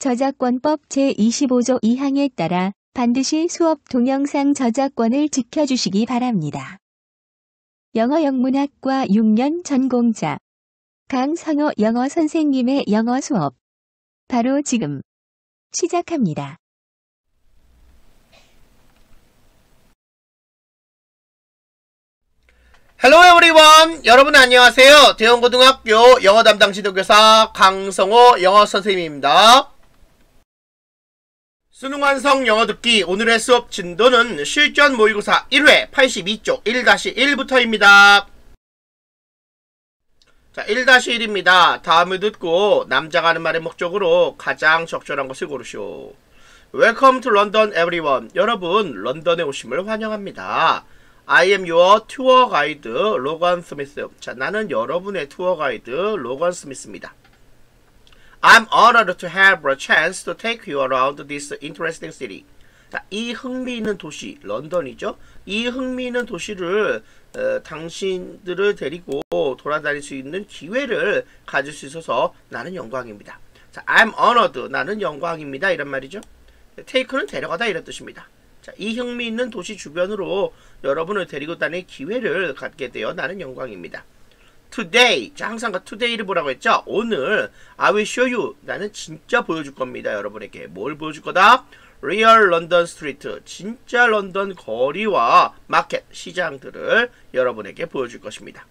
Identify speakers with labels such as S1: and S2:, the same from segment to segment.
S1: 저작권법 제25조 2항에 따라 반드시 수업 동영상 저작권을 지켜주시기 바랍니다. 영어 영문학과 6년 전공자 강선호 영어 선생님의 영어 수업 바로 지금 시작합니다.
S2: Hello everyone! 여러분 안녕하세요. 대원고등학교 영어 담당 지도교사 강성호 영어 선생님입니다. 수능 완성 영어 듣기 오늘의 수업 진도는 실전 모의고사 1회 82쪽 1-1부터입니다. 자, 1-1입니다. 다음을 듣고 남자가 하는 말의 목적으로 가장 적절한 것을 고르시오. Welcome to London everyone. 여러분, 런던에 오심을 환영합니다. I am your tour guide, 로건 스미스. 자, 나는 여러분의 투어 가이드, 로건 스미스입니다. I'm honored to have a chance to take you around this interesting city. 자, 이 흥미있는 도시, 런던이죠. 이 흥미있는 도시를 당신들을 데리고 돌아다닐 수 있는 기회를 가질 수 있어서 나는 영광입니다. 자, I'm honored, 나는 영광입니다. 이런 말이죠. take는 데려가다 이런 뜻입니다. 자, 이 흥미있는 도시 주변으로 여러분을 데리고 다닐 기회를 갖게 되어 나는 영광입니다. Today, 자, 항상 today를 보라고 했죠? 오늘 I will show you, 나는 진짜 보여줄 겁니다. 여러분에게 뭘 보여줄 거다? Real London Street, 진짜 런던 거리와 마켓, 시장들을 여러분에게 보여줄 것입니다.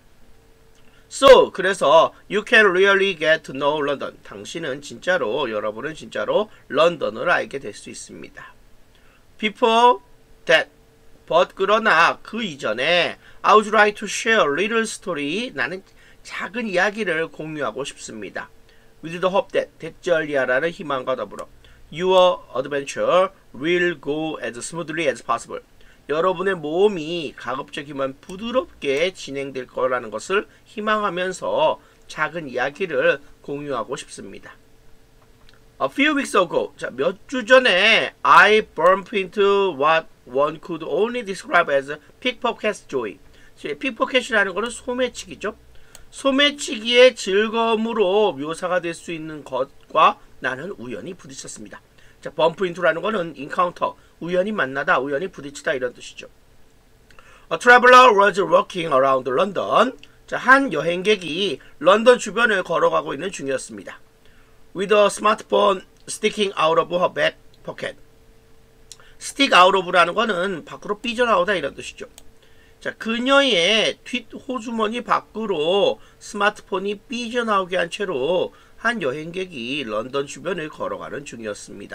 S2: So, 그래서 you can really get to know London. 당신은 진짜로, 여러분은 진짜로 런던을 알게 될 수 있습니다. Before that, but 그러나 그 이전에 I would like to share a little story. 나는 작은 이야기를 공유하고 싶습니다. With the hope that 대절리아라는 희망과 더불어 your adventure will go as smoothly as possible. 여러분의 모험이 가급적이면 부드럽게 진행될 거라는 것을 희망하면서 작은 이야기를 공유하고 싶습니다. A few weeks ago, 자, 몇 주 전에 I bumped into what one could only describe as pickpocket's joy. 픽포켓이라는 것은 소매치기죠. 소매치기의 즐거움으로 묘사가 될 수 있는 것과 나는 우연히 부딪혔습니다. 자, bump into라는 것은 encounter, 우연히 만나다, 우연히 부딪히다 이런 뜻이죠. A traveler was walking around London. 자, 한 여행객이 런던 주변을 걸어가고 있는 중이었습니다. With a smartphone sticking out of her back pocket. stick out of라는 것은 밖으로 삐져나오다 이런 뜻이죠. 자, 그녀의 뒷호주머니 밖으로 스마트폰이 삐져나오게 한 채로 한 여행객이 런던 주변을 걸어가는 중이었습니다.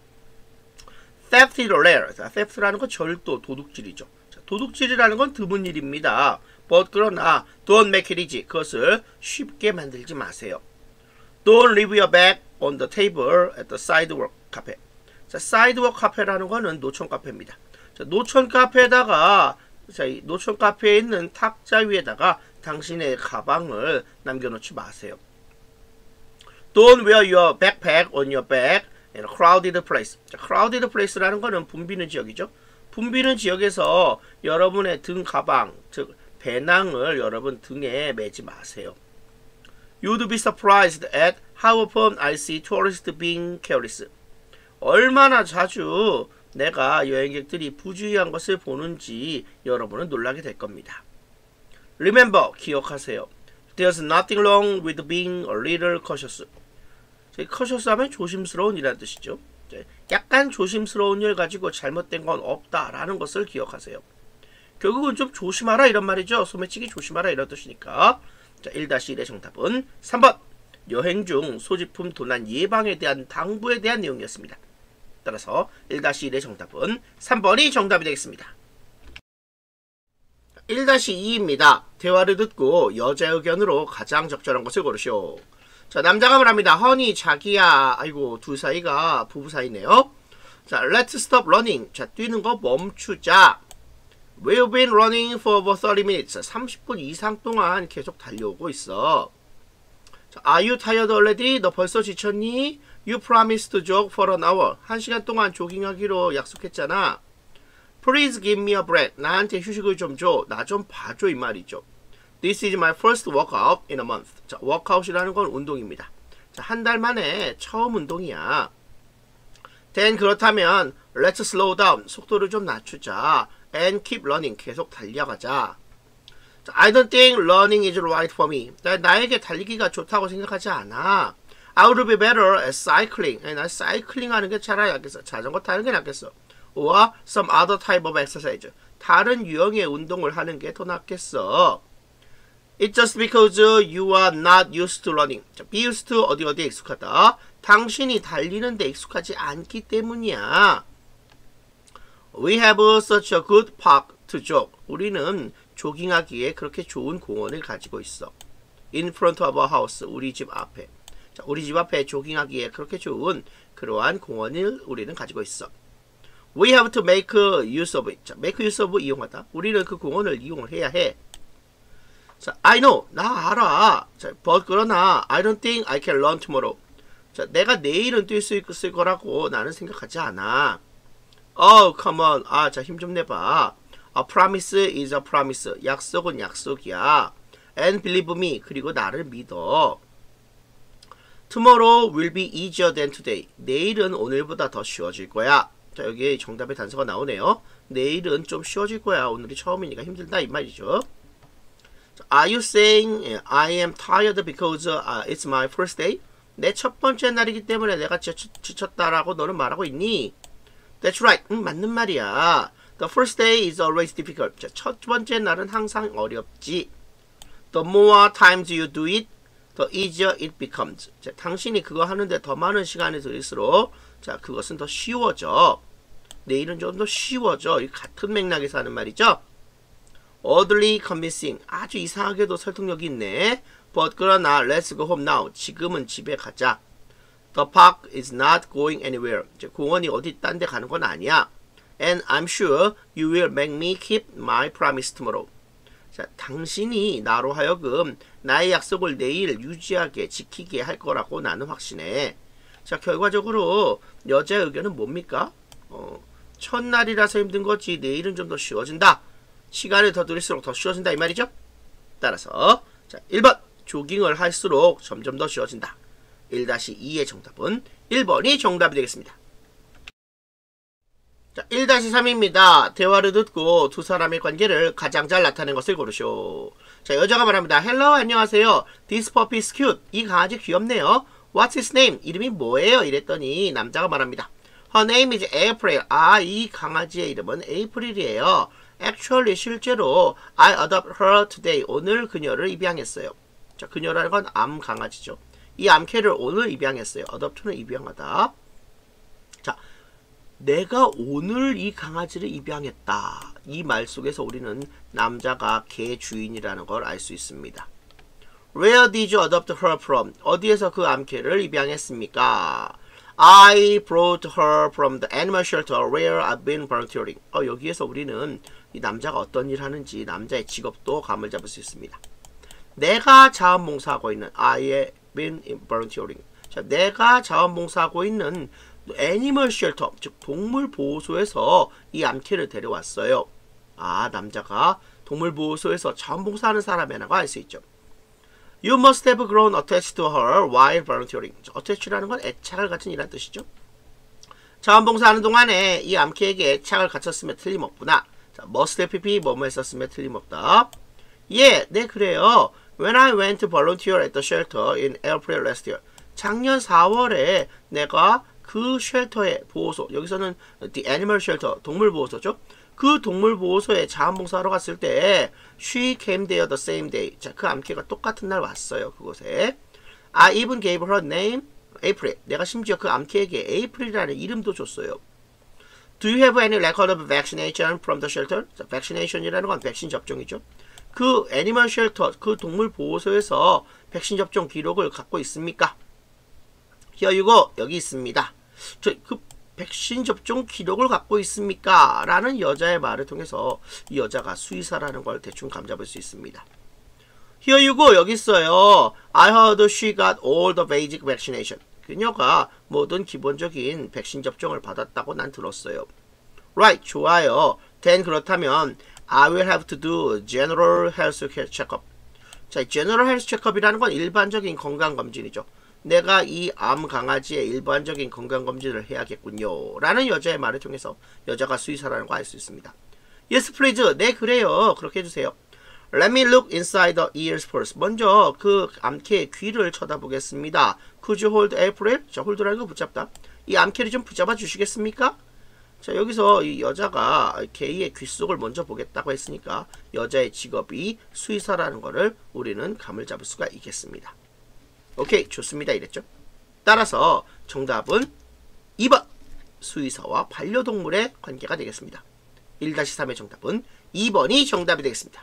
S2: Theft is rare. 자, theft라는 건 절도, 도둑질이죠. 자, 도둑질이라는 건 드문 일입니다. But 그러나 don't make it easy. 그것을 쉽게 만들지 마세요. Don't leave your bag on the table at the sidewalk cafe. 자, sidewalk cafe라는 거는 노천 카페입니다. 자, 노천 카페에다가, 자, 이 노천 카페에 있는 탁자 위에다가 당신의 가방을 남겨놓지 마세요. Don't wear your backpack on your back in a crowded place. 자, crowded place라는 거는 붐비는 지역이죠. 붐비는 지역에서 여러분의 등 가방, 즉 배낭을 여러분 등에 매지 마세요. You'd be surprised at how often I see tourists being careless. 얼마나 자주 내가 여행객들이 부주의한 것을 보는지 여러분은 놀라게 될 겁니다. Remember, 기억하세요. There's nothing wrong with being a little cautious. cautious 하면 조심스러운 이라는 뜻이죠. 약간 조심스러운 일 가지고 잘못된 건 없다라는 것을 기억하세요. 결국은 좀 조심하라 이런 말이죠. 소매치기 조심하라 이런 뜻이니까. 자, 1-1의 정답은 3번. 여행 중 소지품 도난 예방에 대한 당부에 대한 내용이었습니다. 따라서 1-1의 정답은 3번이 정답이 되겠습니다. 1-2입니다. 대화를 듣고 여자 의견으로 가장 적절한 것을 고르시오. 자, 남자가 말합니다. 허니, 자기야. 아이고, 둘 사이가 부부 사이네요. 자, let's stop running. 자, 뛰는 거 멈추자. We've been running for over 30 minutes. 30분 이상 동안 계속 달려오고 있어. 자, Are you tired already? 너 벌써 지쳤니? You promised to jog for an hour. 1시간 동안 조깅하기로 약속했잖아. Please give me a break. 나한테 휴식을 좀 줘. 나 좀 봐줘 이 말이죠. This is my first workout in a month. 자, workout이라는 건 운동입니다. 자, 한 달 만에 처음 운동이야. then 그렇다면 let's slow down. 속도를 좀 낮추자. and keep running. 계속 달려가자. I don't think running is right for me. 나에게 달리기가 좋다고 생각하지 않아. I would be better at cycling. 난 사이클링 하는 게 차라리 낫겠어. 자전거 타는 게 낫겠어. or some other type of exercise. 다른 유형의 운동을 하는 게 더 낫겠어. It's just because you are not used to running. be used to 어디에 익숙하다. 당신이 달리는 데 익숙하지 않기 때문이야. We have such a good park to jog. 우리는 조깅하기에 그렇게 좋은 공원을 가지고 있어. In front of our house. 우리 집 앞에. 자, 우리 집 앞에 조깅하기에 그렇게 좋은 그러한 공원을 우리는 가지고 있어. We have to make use of it. 자, make use of 이용하다. 우리는 그 공원을 이용을 해야 해. 자, I know. 나 알아. 자, but 그러나 I don't think I can run tomorrow. 자, 내가 내일은 뛸 수 있을 거라고 나는 생각하지 않아. Oh, come on. 자, 힘 좀 내봐. A promise is a promise. 약속은 약속이야. And believe me. 그리고 나를 믿어. Tomorrow will be easier than today. 내일은 오늘보다 더 쉬워질 거야. 자, 여기 정답의 단서가 나오네요. 내일은 좀 쉬워질 거야. 오늘이 처음이니까 힘들다 이 말이죠. Are you saying I am tired because it's my first day? 내 첫 번째 날이기 때문에 내가 지쳤다라고 너는 말하고 있니? That's right. 맞는 말이야. The first day is always difficult. 자, 첫 번째 날은 항상 어렵지. The more times you do it, the easier it becomes. 자, 당신이 그거 하는데 더 많은 시간이 들일수록 자, 그것은 더 쉬워져. 내일은 좀 더 쉬워져. 같은 맥락에서 하는 말이죠. Oddly convincing. 아주 이상하게도 설득력이 있네. But 그러나 let's go home now. 지금은 집에 가자. The park is not going anywhere. 공원이 어디 딴 데 가는 건 아니야. And I'm sure you will make me keep my promise tomorrow. 자, 당신이 나로 하여금 나의 약속을 내일 유지하게 지키게 할 거라고 나는 확신해. 자, 결과적으로 여자의 의견은 뭡니까? 첫날이라서 힘든 거지 내일은 좀 더 쉬워진다. 시간을 더 들일수록 더 쉬워진다 이 말이죠. 따라서 자, 1번 조깅을 할수록 점점 더 쉬워진다. 1-2의 정답은 1번이 정답이 되겠습니다. 자, 1-3입니다. 대화를 듣고 두 사람의 관계를 가장 잘 나타낸 것을 고르쇼. 자, 여자가 말합니다. Hello, 안녕하세요. This puppy is cute. 이 강아지 귀엽네요. What's his name? 이름이 뭐예요? 이랬더니 남자가 말합니다. Her name is April. 이 강아지의 이름은 에이프릴이에요. Actually, 실제로 I adopt her today. 오늘 그녀를 입양했어요. 자, 그녀라는 건 암 강아지죠. 이 암캐를 오늘 입양했어요. adopt는 입양하다. 자, 내가 오늘 이 강아지를 입양했다. 이 말 속에서 우리는 남자가 개 주인이라는 걸 알 수 있습니다. Where did you adopt her from? 어디에서 그 암캐를 입양했습니까? I brought her from the animal shelter where I've been volunteering. 여기에서 우리는 이 남자가 어떤 일 하는지 남자의 직업도 감을 잡을 수 있습니다. 내가 자원봉사하고 있는 I have been volunteering. 자, 내가 자원봉사하고 있는 애니멀 쉘터, 즉 동물보호소에서 이 암캐를 데려왔어요. 남자가 동물보호소에서 자원봉사하는 사람이라고 알 수 있죠. You must have grown attached to her while volunteering. attach라는 건 애착을 갖춘 이란 뜻이죠. 자원봉사하는 동안에 이 암캐에게 애착을 갖췄으면 틀림없구나. 자, must have be 뭐뭐 했었으면 틀림없다. 네 그래요. When I went to volunteer at the shelter in April last year. 작년 4월에 내가 그 쉘터의 보호소, 여기서는 the animal shelter, 동물보호소죠. 그 동물보호소에 자원봉사하러 갔을 때 she came there the same day. 자, 그 암캐가 똑같은 날 왔어요. 그곳에. I even gave her name April. 내가 심지어 그 암캐에게 에이프릴이라는 이름도 줬어요. Do you have any record of vaccination from the shelter? 자, vaccination이라는 건 백신 접종이죠. 그 애니멀 쉘터, 그 동물보호소에서 백신 접종 기록을 갖고 있습니까? Here you go. 여기 있습니다. 그 백신 접종 기록을 갖고 있습니까? 라는 여자의 말을 통해서 이 여자가 수의사라는 걸 대충 감잡을 수 있습니다. Here you go. 여기 있어요. I heard she got all the basic vaccination. 그녀가 모든 기본적인 백신 접종을 받았다고 난 들었어요. Right. 좋아요. Then 그렇다면 I will have to do general health checkup. 자, general health checkup이라는 건 일반적인 건강검진이죠. 내가 이 암 강아지의 일반적인 건강검진을 해야겠군요. 라는 여자의 말을 통해서 여자가 수의사라는 거 알 수 있습니다. Yes, please. 네, 그래요. 그렇게 해주세요. Let me look inside the ears first. 먼저 그 암캐의 귀를 쳐다보겠습니다. Could you hold April? 자, 홀드라는 거 붙잡다. 이 암캐를 좀 붙잡아 주시겠습니까? 자, 여기서 이 여자가 게이의 귀 속을 먼저 보겠다고 했으니까 여자의 직업이 수의사라는 거를 우리는 감을 잡을 수가 있겠습니다. 오케이, 좋습니다. 이랬죠. 따라서 정답은 2번 수의사와 반려동물의 관계가 되겠습니다. 1-3의 정답은 2번이 정답이 되겠습니다.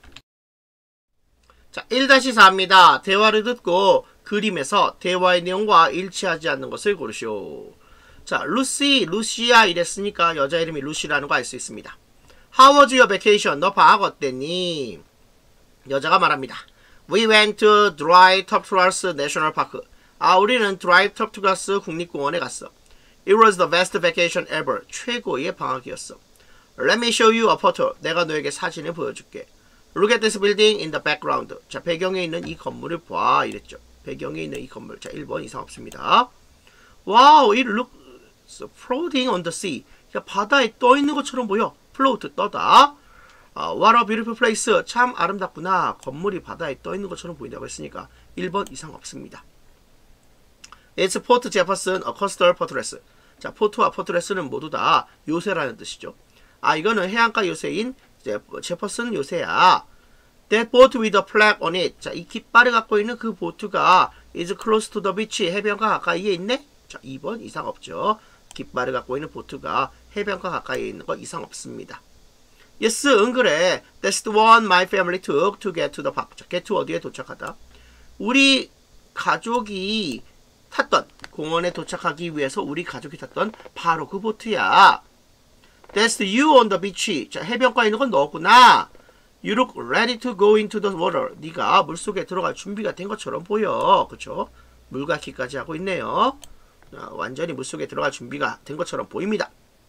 S2: 자, 1-4입니다. 대화를 듣고 그림에서 대화의 내용과 일치하지 않는 것을 고르시오. 자, 루시야 이랬으니까 여자 이름이 루시라는 거 알 수 있습니다. How was your vacation? 너 방학 어땠니? 여자가 말합니다. We went to Dry Tortugas National Park. 우리는 Dry Tortugas 국립공원에 갔어. It was the best vacation ever. 최고의 방학이었어. Let me show you a photo. 내가 너에게 사진을 보여줄게. Look at this building in the background. 자, 배경에 있는 이 건물을 봐. 이랬죠. 배경에 있는 이 건물. 자, 1번 이상 없습니다. Wow, it looks floating on the sea. 야, 바다에 떠 있는 것처럼 보여. float, 떠다. What a beautiful place. 참 아름답구나. 건물이 바다에 떠 있는 것처럼 보인다고 했으니까 1번 이상 없습니다. It's Port Jefferson, a coastal fortress. 자, 포트와 포트레스는 모두 다 요새라는 뜻이죠. 이거는 해안가 요새인 제퍼슨 요새야. That boat with a flag on it. 자, 이 깃발을 갖고 있는 그 보트가 is close to the beach. 해변가 가까이에 있네? 자, 2번 이상 없죠. 깃발을 갖고 있는 보트가 해변가 가까이에 있는 거 이상 없습니다. Yes, 응 그래. That's the one my family took to get to the park. 자, get to 어디에 도착하다. 우리 가족이 탔던 공원에 도착하기 위해서 우리 가족이 탔던 바로 그 보트야. That's you on the beach. 자, 해변가에 있는 건 너구나. You look ready to go into the water. 네가 물속에 들어갈 준비가 된 것처럼 보여. 그쵸? 물갈퀴까지 하고 있네요. 완전히 물속에 들어갈 준비가 된 것처럼 보입니다.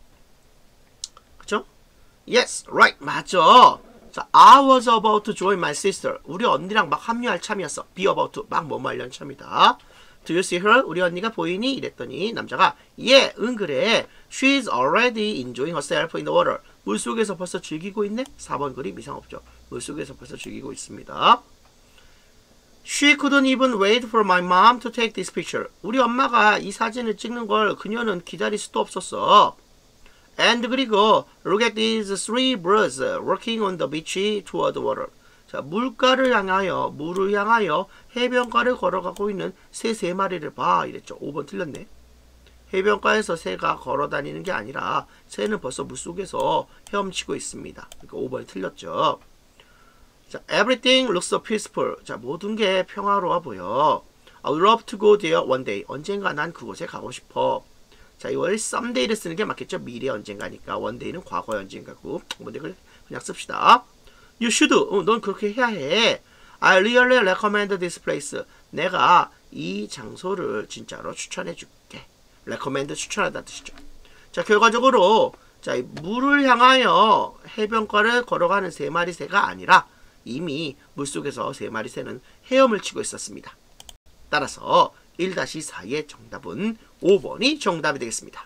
S2: 그쵸? Yes, right. 맞죠? 자, I was about to join my sister. 우리 언니랑 막 합류할 참이었어. Be about to. 막 뭐뭐 하려는 참이다. Do you see her? 우리 언니가 보이니? 이랬더니 남자가 Yeah, 응 그래. She's already enjoying herself in the water. 물속에서 벌써 즐기고 있네? 4번 그림 이상 없죠. 물속에서 벌써 즐기고 있습니다. She couldn't even wait for my mom to take this picture. 우리 엄마가 이 사진을 찍는 걸 그녀는 기다릴 수도 없었어. And 그리고 look at these three birds working on the beach toward the water. 자, 물가를 향하여, 물을 향하여 해변가를 걸어가고 있는 새 3마리를 봐. 이랬죠. 5번 틀렸네. 해변가에서 새가 걸어다니는 게 아니라 새는 벌써 물속에서 헤엄치고 있습니다. 그러니까 5번이 틀렸죠. 자, everything looks so peaceful. 자, 모든 게 평화로워 보여. I would love to go there one day. 언젠가 난 그곳에 가고 싶어. 자, 이걸 someday를 쓰는 게 맞겠죠? 미래 언젠가니까. one day는 과거의 언젠가고. 그냥 씁시다. You should. 넌 그렇게 해야 해. I really recommend this place. 내가 이 장소를 진짜로 추천해 줄게. recommend 추천하다는 뜻이죠. 자, 결과적으로 자, 물을 향하여 해변가를 걸어가는 3마리 새가 아니라 이미 물속에서 3마리 새는 헤엄을 치고 있었습니다. 따라서 1-4의 정답은 5번이 정답이 되겠습니다.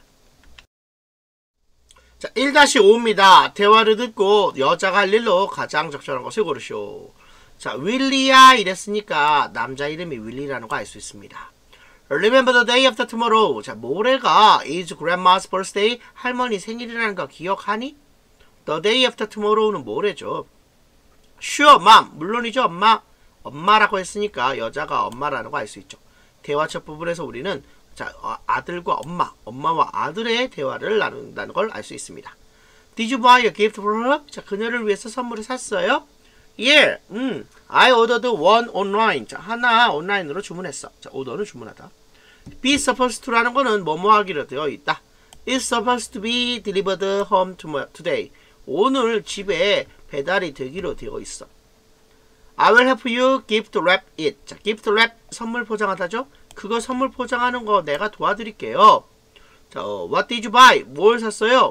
S2: 자, 1-5입니다. 대화를 듣고 여자가 할 일로 가장 적절한 것을 고르시오. 자, 윌리야 이랬으니까 남자 이름이 윌리라는 거 알 수 있습니다. Remember the day after tomorrow. 자, 모레가 is grandma's birthday. 할머니 생일이라는 거 기억하니? The day after tomorrow는 모레죠. Sure, mom. 물론이죠, 엄마. 엄마라고 했으니까 여자가 엄마라는 거 알 수 있죠. 대화 첫 부분에서 우리는 자, 아들과 엄마와 아들의 대화를 나눈다는 걸 알 수 있습니다. Did you buy a gift for her? 자, 그녀를 위해서 선물을 샀어요? Yeah, I ordered one online. 자, 하나 온라인으로 주문했어. 자, 오더는 주문하다. Be supposed to라는 거는 뭐뭐 하기로 되어 있다. It's supposed to be delivered home today. 오늘 집에 배달이 되기로 되어 있어. I will help you gift wrap it. 자, gift wrap 선물 포장하다죠? 그거 선물 포장하는 거 내가 도와드릴게요. 자, what did you buy? 뭘 샀어요?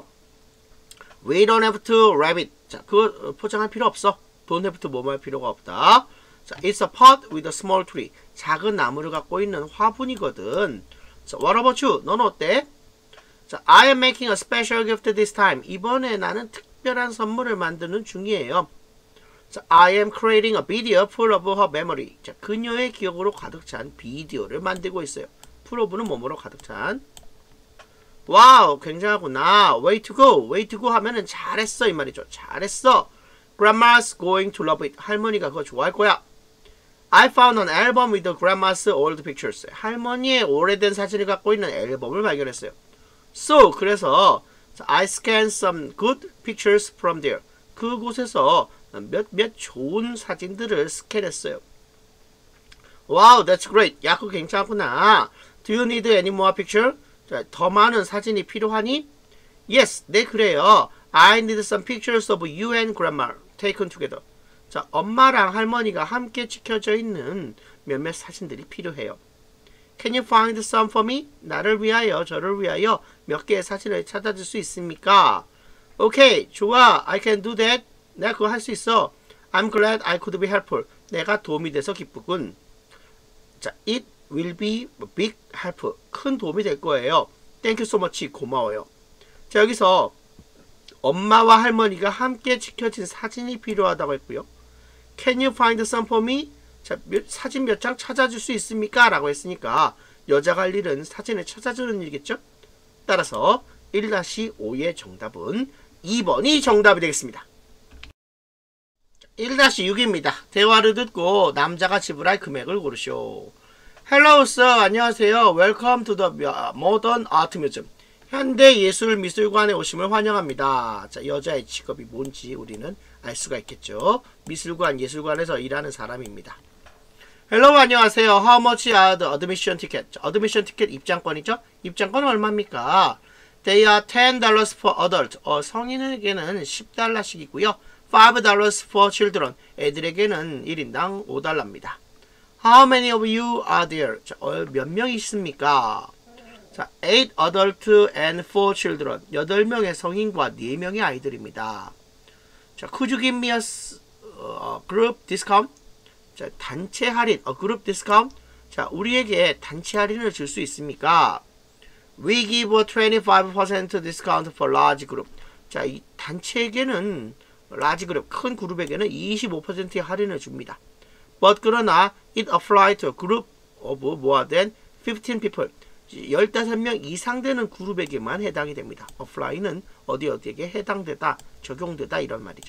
S2: We don't have to wrap it. 자, 그거 포장할 필요 없어. don't have to 뭐뭐 할 필요가 없다. 자, it's a pot with a small tree. 작은 나무를 갖고 있는 화분이거든. 자, what about you? 너는 어때? 자, I am making a special gift this time. 이번에 나는 특별한 선물을 만드는 중이에요. 자, I am creating a video full of her memory. 자, 그녀의 기억으로 가득 찬 비디오를 만들고 있어요. full of는 뭐뭐로 가득 찬. 와우, 굉장하구나. way to go. way to go 하면은 잘했어 이 말이죠. 잘했어. Grandma's going to love it. 할머니가 그거 좋아할 거야. I found an album with grandma's old pictures. 할머니의 오래된 사진을 갖고 있는 앨범을 발견했어요. So, 그래서 I scanned some good pictures from there. 그곳에서 몇몇 좋은 사진들을 스캔했어요. Wow, that's great. 야, 그거 괜찮구나. Do you need any more picture? 자, 더 많은 사진이 필요하니? Yes, 네, 그래요. I need some pictures of you and grandma taken together. 자, 엄마랑 할머니가 함께 찍혀져 있는 몇몇 사진들이 필요해요. Can you find some for me? 나를 위하여, 저를 위하여 몇 개의 사진을 찾아줄 수 있습니까? Okay, 좋아. I can do that. 내가 그거 할 수 있어. I'm glad I could be helpful. 내가 도움이 돼서 기쁘군. 자, it will be a big help. 큰 도움이 될 거예요. Thank you so much. 고마워요. 자, 여기서 엄마와 할머니가 함께 찍혀진 사진이 필요하다고 했고요. Can you find some for me? 자, 사진 몇 장 찾아줄 수 있습니까? 라고 했으니까 여자가 할 일은 사진을 찾아주는 일이겠죠? 따라서 1-5의 정답은 2번이 정답이 되겠습니다. 1-6입니다. 대화를 듣고 남자가 지불할 금액을 고르시오. Hello sir, 안녕하세요. Welcome to the Modern Art Museum. 현대예술미술관에 오심을 환영합니다. 자, 여자의 직업이 뭔지 우리는 알 수가 있겠죠. 미술관, 예술관에서 일하는 사람입니다. Hello, 안녕하세요. How much are the admission ticket? admission ticket 입장권이죠? 입장권은 얼마입니까? They are $10 for adult. 성인에게는 $10씩이고요. $5 for children. 애들에게는 1인당 $5입니다. How many of you are there? 자, 몇 명이 있습니까? 자, 8 adult and 4 children. 8명의 성인과 4명의 아이들입니다. 자, could you give me a group discount? 자, 단체 할인, group discount. 자, 우리에게 단체 할인을 줄 수 있습니까? We give a 25% discount for large group. 자, 이 단체에게는 large group, 큰 그룹에게는 25%의 할인을 줍니다. But 그러나 it apply to a group of more than 15 people. 15명 이상 되는 그룹에게만 해당이 됩니다. apply는 어디에게 해당되다, 적용되다 이런 말이죠.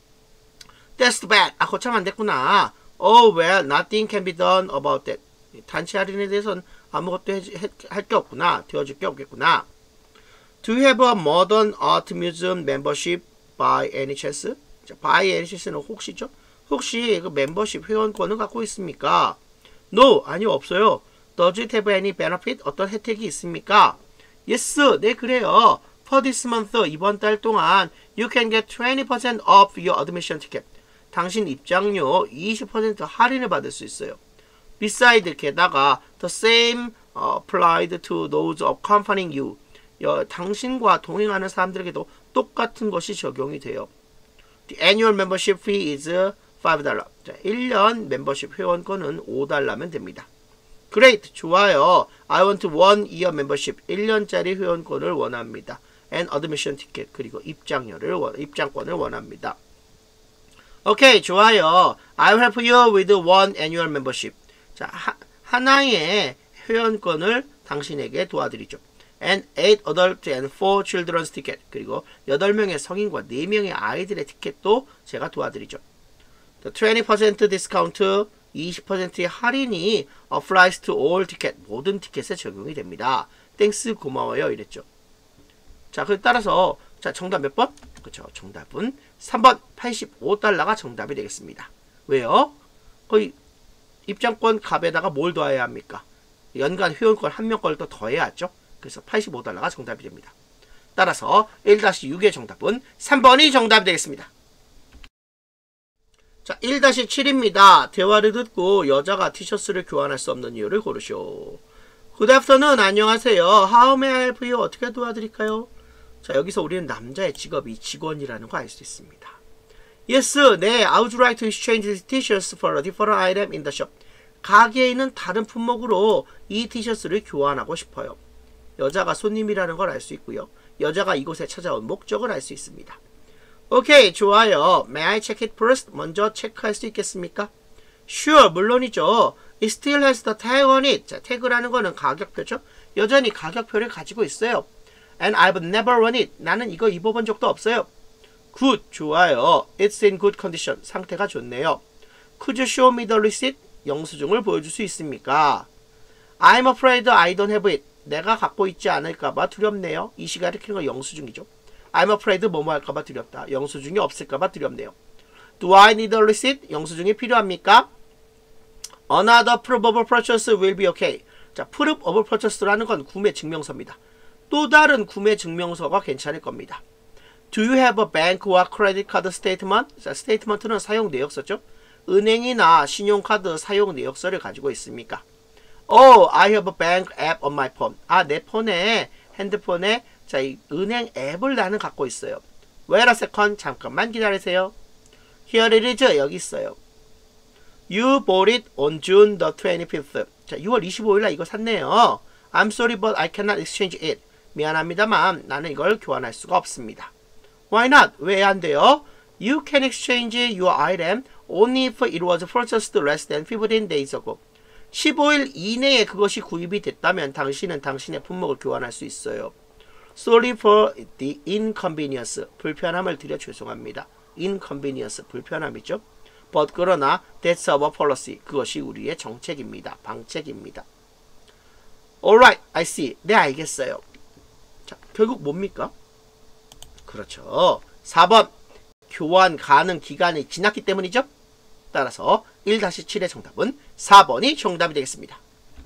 S2: That's bad. 거참 안 됐구나. Oh well, nothing can be done about that. 단체 할인에 대해서는 아무것도 할 게 없구나. 되어줄 게 없겠구나. Do you have a modern art museum membership by any chance? 자, by any chance는 혹시죠? 혹시 그 멤버십 회원권을 갖고 있습니까? No, 아니요, 없어요. Does it have any benefit? 어떤 혜택이 있습니까? Yes, 네, 그래요. For this month, 이번 달 동안 you can get 20% off your admission ticket. 당신 입장료 20% 할인을 받을 수 있어요. Besides, 게다가 the same applied to those accompanying you. 당신과 동행하는 사람들에게도 똑같은 것이 적용이 돼요. The annual membership fee is $5. 자, 1년 멤버십 회원권은 $5면 됩니다. Great, 좋아요. I want 1 year membership. 1년짜리 회원권을 원합니다. And admission ticket. 그리고 입장권을 원합니다. 오케이, 좋아요. I'll help you with 1 annual membership. 자, 하나의 회원권을 당신에게 도와드리죠. And 8 adult and 4 children's ticket. 그리고 8명의 성인과 4명의 아이들의 티켓도 제가 도와드리죠. The 20% discount, 20%의 할인이 applies to all ticket. 모든 티켓에 적용이 됩니다. Thanks, 고마워요. 이랬죠. 자, 그 따라서 자, 정답 몇 번? 그렇죠. 정답은 3번 $85가 정답이 되겠습니다. 왜요? 거의 입장권 값에다가 뭘 더해야 합니까? 연간 회원권 한 명 걸 더 더해야죠. 그래서 $85가 정답이 됩니다. 따라서 1-6의 정답은 3번이 정답이 되겠습니다. 자, 1-7입니다. 대화를 듣고 여자가 티셔츠를 교환할 수 없는 이유를 고르시오. Good afternoon. 안녕하세요. How may I help you? 어떻게 도와드릴까요? 자, 여기서 우리는 남자의 직업이 직원이라는 거 알 수 있습니다. Yes, 네, I would like to exchange these t-shirts for a different item in the shop. 가게에 있는 다른 품목으로 이 티셔츠를 교환하고 싶어요. 여자가 손님이라는 걸 알 수 있고요. 여자가 이곳에 찾아온 목적을 알 수 있습니다. 오케이, 좋아요. May I check it first? 먼저 체크할 수 있겠습니까? Sure, 물론이죠. It still has the tag on it. 자, 태그라는 거는 가격표죠. 여전히 가격표를 가지고 있어요. And I've never worn it. 나는 이거 입어본 적도 없어요. Good, 좋아요. It's in good condition. 상태가 좋네요. Could you show me the receipt? 영수증을 보여줄 수 있습니까? I'm afraid I don't have it. 내가 갖고 있지 않을까봐 두렵네요. 이 시가 일으키는 거 영수증이죠. I'm afraid 뭐뭐 할까봐 두렵다. 영수증이 없을까봐 두렵네요. Do I need a receipt? 영수증이 필요합니까? Another proof of purchase will be okay. 자, proof of purchase라는 건 구매 증명서입니다. 또 다른 구매 증명서가 괜찮을 겁니다. Do you have a bank or credit card statement? 자, statement는 사용 내역서죠. 은행이나 신용카드 사용 내역서를 가지고 있습니까? Oh, I have a bank app on my phone. 아, 내 폰에, 핸드폰에, 자, 이 은행 앱을 나는 갖고 있어요. Wait a second. 잠깐만 기다리세요. Here it is. 여기 있어요. You bought it on June the 25th. 자, 6월 25일 날 이거 샀네요. I'm sorry, but I cannot exchange it. 미안합니다만, 나는 이걸 교환할 수가 없습니다. Why not? 왜 안 돼요? You can exchange your item only if it was purchased less than 15 days ago. 15일 이내에 그것이 구입이 됐다면 당신은 당신의 품목을 교환할 수 있어요. Sorry for the inconvenience. 불편함을 드려 죄송합니다. Inconvenience, 불편함이죠. But 그러나 that's our policy. 그것이 우리의 정책입니다. 방책입니다. Alright, I see. 네, 알겠어요. 자, 결국 뭡니까? 그렇죠. 4번. 교환 가능 기간이 지났기 때문이죠. 따라서 1-7의 정답은 4번이 정답이 되겠습니다.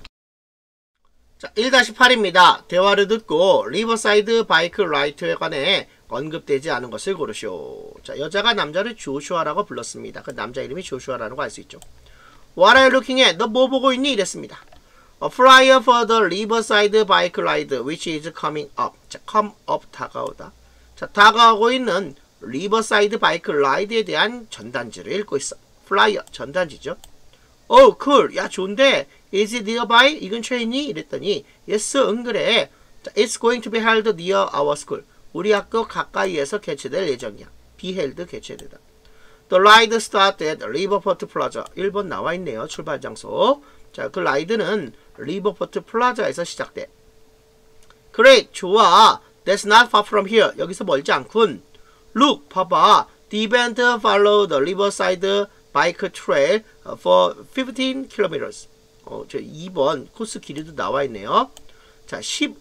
S2: 자, 1-8입니다. 대화를 듣고 리버사이드 바이크 라이트에 관해 언급되지 않은 것을 고르시오. 자, 여자가 남자를 조슈아라고 불렀습니다. 그 남자 이름이 조슈아라는 거 알 수 있죠. What are you looking at? 너 뭐 보고 있니? 이랬습니다. A flyer for the riverside bike ride which is coming up. 자, come up, 다가오다. 자, 다가오고 있는 리버사이드 바이크 라이드에 대한 전단지를 읽고 있어. 플라이어, 전단지죠. Oh, cool. 야, 좋은데. Is it nearby? 이 근처에 있니? 이랬더니 yes, 응 그래. 자, It's going to be held near our school. 우리 학교 가까이에서 개최될 예정이야. be held, 개최되다. The ride started at Riverport Plaza. 1번 나와 있네요. 출발 장소. 자, 그 라이드는 리버포트 플라자에서 시작돼. Great, 좋아. That's not far from here. 여기서 멀지 않군. Look, 봐봐. The event followed the riverside bike trail for 15 kilometers. 저 2번 코스 길이도 나와 있네요. 자,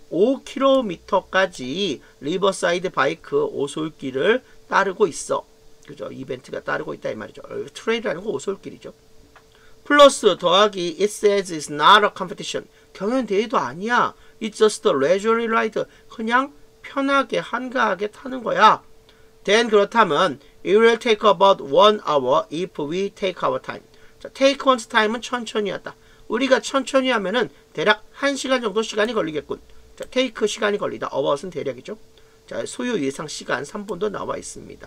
S2: 15km까지 리버사이드 바이크 오솔길을 따르고 있어. 그죠? 이벤트가 따르고 있다 이 말이죠. 트레일이라는 거 오솔길이죠. 플러스 더하기 it says it's not a competition. 경연 대회도 아니야. It's just a leisurely ride. 그냥 편하게 한가하게 타는 거야. Then 그렇다면 it will take about 1 hour if we take our time. 자, take one's time은 천천히 하다. 우리가 천천히 하면은 대략 1시간 정도 시간이 걸리겠군. 자, take 시간이 걸리다. hour은 대략이죠. 자, 소요 예상 시간 3분도 나와 있습니다.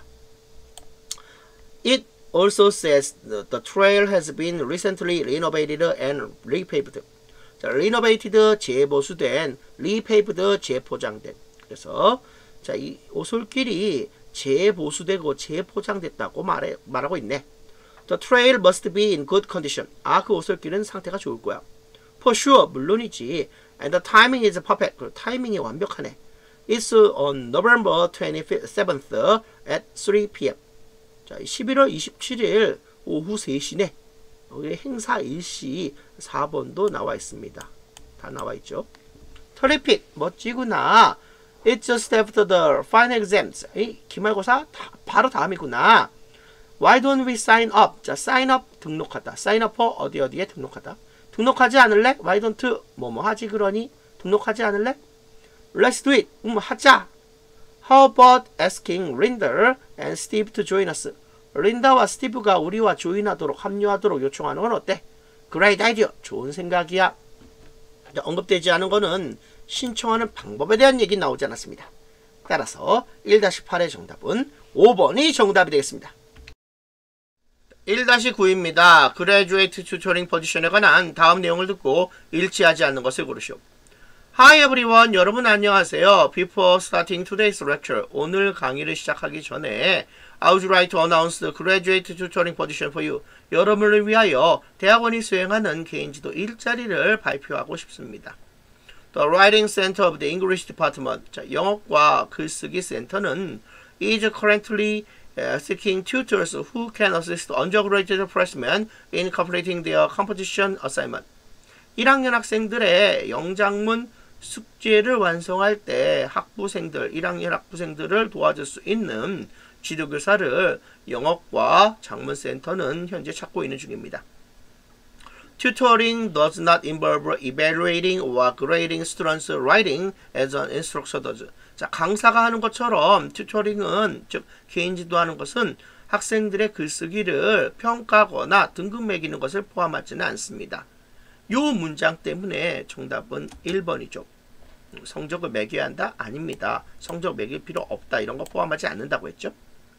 S2: It also says the trail has been recently renovated and repaved. 자, renovated 재보수된, repaved 재포장된. 그래서 자, 이 오솔길이 재보수되고 재포장됐다고 말하고 있네. The trail must be in good condition. 아, 그 오솔길은 상태가 좋을 거야. For sure, 물론이지. And the timing is perfect. 그 타이밍이 완벽하네. It's on November 27th at 3 p.m. 자, 11월 27일 오후 3시네. 여기 행사 일시 4번도 나와 있습니다. 다 나와 있죠. Terrific, 멋지구나. It's just after the final exams. 기말고사 바로 다음이구나. Why don't we sign up? 자, sign up 등록하다. sign up for 어디에 등록하다. 등록하지 않을래? Why don't 뭐뭐 하지 그러니? 등록하지 않을래? Let's do it. 하자. How about asking Linda and Steve to join us? 린다와 스티브가 우리와 조인하도록 합류하도록 요청하는 건 어때? Great idea. 좋은 생각이야. 언급되지 않은 거는 신청하는 방법에 대한 얘기 나오지 않았습니다. 따라서 1-8의 정답은 5번이 정답이 되겠습니다. 1-9입니다. Graduate Tutoring Position에 관한 다음 내용을 듣고 일치하지 않는 것을 고르시오. Hi everyone, 여러분 안녕하세요. Before starting today's lecture, 오늘 강의를 시작하기 전에 I would like to announce the graduate tutoring position for you. 여러분을 위하여 대학원이 수행하는 개인지도 일자리를 발표하고 싶습니다. The Writing Center of the English Department, 자, 영어과 글쓰기 센터는 is currently seeking tutors who can assist undergraduate freshmen in completing their composition assignment. 1학년 학생들의 영작문 숙제를 완성할 때 1학년 학부생들을 도와줄 수 있는 지도교사를 영어과 작문센터는 현재 찾고 있는 중입니다. Tutoring does not involve evaluating or grading students' writing as an instructor does. 자, 강사가 하는 것처럼 튜터링은, 즉 개인 지도하는 것은 학생들의 글쓰기를 평가하거나 등급 매기는 것을 포함하지는 않습니다. 요 문장 때문에 정답은 1번이죠. 성적을 매겨야 한다? 아닙니다. 성적 매길 필요 없다. 이런 거 포함하지 않는다고 했죠.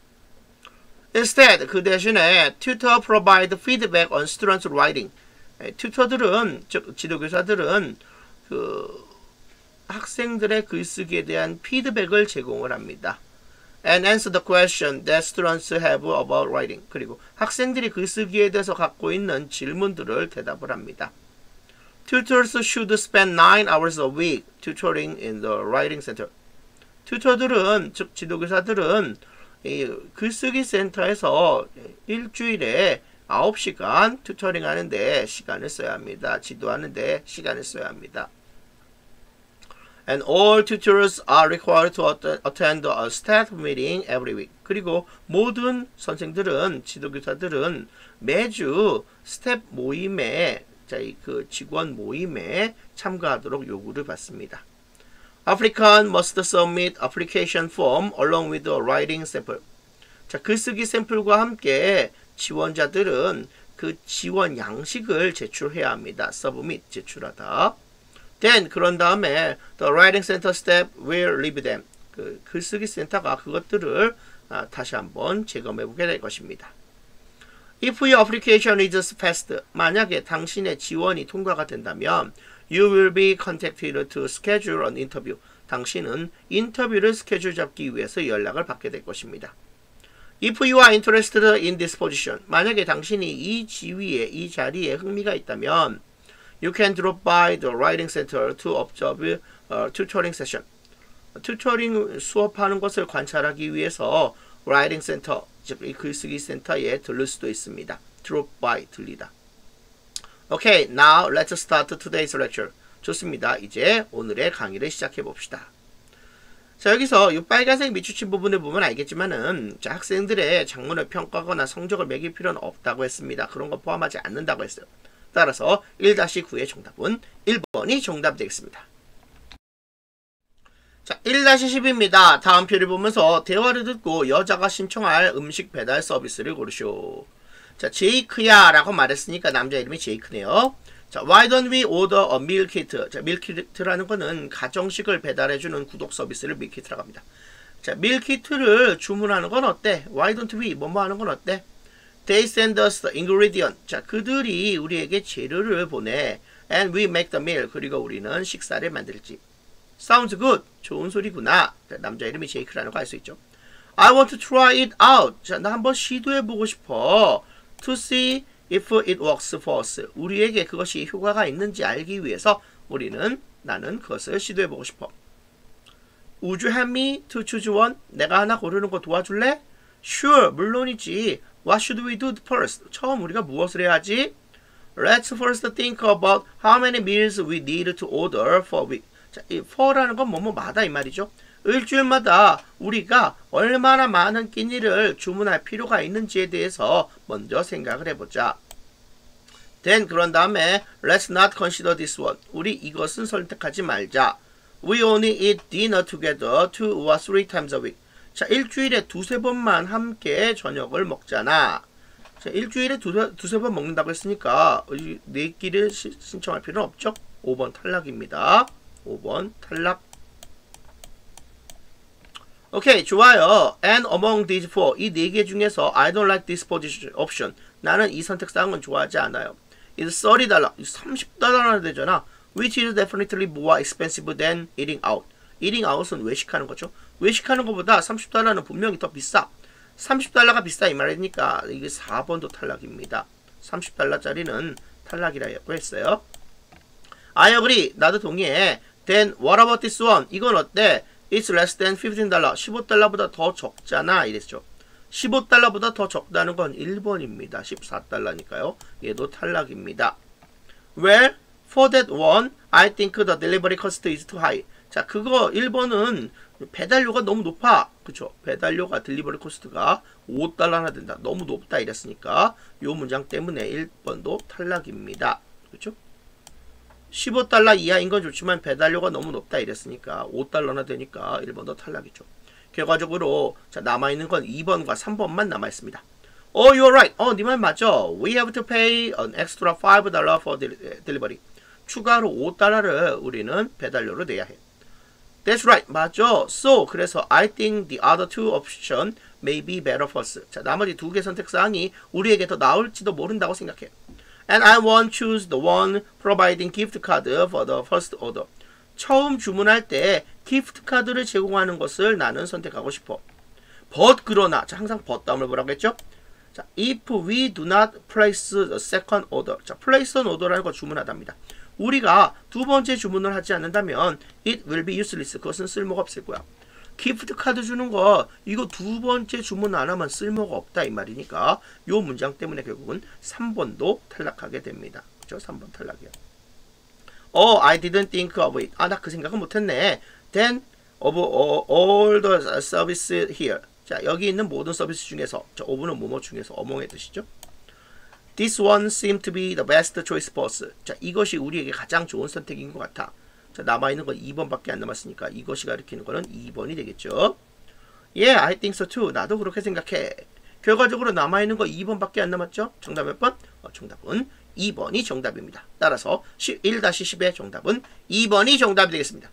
S2: Instead, 그 대신에 tutor provide feedback on students' writing. 튜터들은, 즉 지도교사들은 그 학생들의 글쓰기에 대한 피드백을 제공을 합니다. And answer the question that students have about writing. 그리고 학생들이 글쓰기에 대해서 갖고 있는 질문들을 대답을 합니다. Tutors should spend 9 hours a week tutoring in the writing center. 튜터들은, 즉 지도교사들은 이 글쓰기 센터에서 일주일에 9시간 튜터링 하는데 시간을 써야 합니다. 지도하는데 시간을 써야 합니다. And all tutors are required to attend a staff meeting every week. 그리고 모든 선생들은, 지도교사들은 매주 스텝 모임에, 그 직원 모임에 참가하도록 요구를 받습니다. Applicant must submit application form along with a writing sample. 자, 글쓰기 샘플과 함께 지원자들은 그 지원 양식을 제출해야 합니다. submit, 제출하다. Then, 그런 다음에 the writing center staff will review them. 그 글쓰기 센터가 그것들을 다시 한번 점검해보게 될 것입니다. If your application is passed, 만약에 당신의 지원이 통과가 된다면 you will be contacted to schedule an interview. 당신은 인터뷰를 스케줄 잡기 위해서 연락을 받게 될 것입니다. If you are interested in this position, 만약에 당신이 이 지위에, 이 자리에 흥미가 있다면 you can drop by the writing center to observe a tutoring session. 튜터링 수업하는 것을 관찰하기 위해서 writing center, 즉 이 글쓰기 센터에 들를 수도 있습니다. drop by, 들리다. Okay, now let's start today's lecture. 좋습니다. 이제 오늘의 강의를 시작해 봅시다. 자, 여기서 이 빨간색 밑줄친 부분을 보면 알겠지만은, 자, 학생들의 작문을 평가하거나 성적을 매길 필요는 없다고 했습니다. 그런 거 포함하지 않는다고 했어요. 따라서 1-9의 정답은 1번이 정답이 되겠습니다. 자, 1-10입니다. 다음 표를 보면서 대화를 듣고 여자가 신청할 음식 배달 서비스를 고르시오. 자, 제이크야 라고 말했으니까 남자 이름이 제이크네요. 자, why don't we order a meal kit? 자, meal kit라는 거는 가정식을 배달해주는 구독 서비스를 meal kit라고 합니다. 자, meal kit를 주문하는 건 어때? Why don't we? 뭐뭐 하는 건 어때? They send us the ingredient. 자, 그들이 우리에게 재료를 보내. And we make the meal. 그리고 우리는 식사를 만들지. Sounds good. 좋은 소리구나. 자, 남자 이름이 제이크라는 거 알 수 있죠. I want to try it out. 자, 나 한번 시도해보고 싶어. To see if it works for us. 우리에게 그것이 효과가 있는지 알기 위해서 나는 그것을 시도해보고 싶어. Would you help me to choose one? 내가 하나 고르는 거 도와줄래? Sure, 물론이지. What should we do first? 처음 우리가 무엇을 해야 하지? Let's first think about how many meals we need to order for a week. 자, 이 for라는 건 뭐뭐마다 이 말이죠. 일주일마다 우리가 얼마나 많은 끼니를 주문할 필요가 있는지에 대해서 먼저 생각을 해보자. Then 그런 다음에 let's not consider this one. 우리 이것은 선택하지 말자. We only eat dinner together 2 or 3 times a week. 자, 일주일에 두세 번만 함께 저녁을 먹잖아. 자, 일주일에 두세 번 먹는다고 했으니까 네 끼를 신청할 필요는 없죠? 5번 탈락입니다. 5번 탈락. 오케이, 좋아요. And among these four, 이 네 개 중에서 I don't like this position option. 나는 이 선택사항은 좋아하지 않아요. It's $30. 30달러나 되잖아. Which is definitely more expensive than eating out. eating out은 외식하는 거죠. 외식하는 것보다 30달러는 분명히 더 비싸. 30달러가 비싸 이 말이니까 이게 4번도 탈락입니다. 30달러짜리는 탈락이라고 했어요. I agree. 나도 동의해. Then what about this one? 이건 어때? It's less than $15. 15달러보다 더 적잖아. 이랬죠. 15달러보다 더 적다는 건 1번입니다. 14달러니까요. 얘도 탈락입니다. Well, for that one, I think the delivery cost is too high. 자, 그거 1번은 배달료가 너무 높아. 그쵸? 배달료가 딜리버리 코스트가 5달러나 된다. 너무 높다 이랬으니까 요 문장 때문에 1번도 탈락입니다. 그쵸? 15달러 이하인 건 좋지만 배달료가 너무 높다 이랬으니까 5달러나 되니까 1번도 탈락이죠. 결과적으로 자, 남아있는 건 2번과 3번만 남아있습니다. Oh, you're right. 네 말 맞아. We have to pay an extra $5 for delivery. 추가로 5달러를 우리는 배달료로 내야 해. That's right. 맞아. So, 그래서 I think the other two options may be better for us. 자, 나머지 두 개 선택사항이 우리에게 더 나을지도 모른다고 생각해. And I won't choose the one providing gift card for the first order. 처음 주문할 때 기프트 카드를 제공하는 것을 나는 선택하고 싶어. But 그러나 자, 항상 but 다음을 뭐라고 했죠? 자, if we do not place the second order. 자, place an order라는 거 주문하답니다. 우리가 두 번째 주문을 하지 않는다면 it will be useless. 그것은 쓸모가 없을 거야. 기프트 카드 주는 거 이거 두 번째 주문 안 하면 쓸모가 없다 이 말이니까 요 문장 때문에 결국은 3번도 탈락하게 됩니다. 그죠? 3번 탈락이야. I didn't think of it. 나 그 생각은 못했네. Then of all the service here. 자, 여기 있는 모든 서비스 중에서 자, of는 뭐뭐 중에서 어몽의 뜻이죠. This one seemed to be the best choice for us. 자, 이것이 우리에게 가장 좋은 선택인 것 같아. 자, 남아있는 건 2번밖에 안 남았으니까 이것이 가리키는 거는 2번이 되겠죠. Yeah, I think so too. 나도 그렇게 생각해. 결과적으로 남아있는 거 2번밖에 안 남았죠? 정답 몇 번? 정답은 2번이 정답입니다. 따라서 1-10의 정답은 2번이 정답이 되겠습니다.